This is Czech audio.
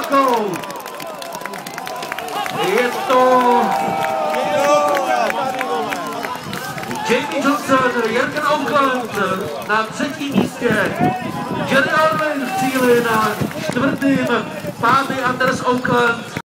jedenáctkou. Je to Jamie Johnson, Jürgen Oakland na třetím místě. Jerry Orlin v cíli na čtvrtým, pátý Anders Oakland.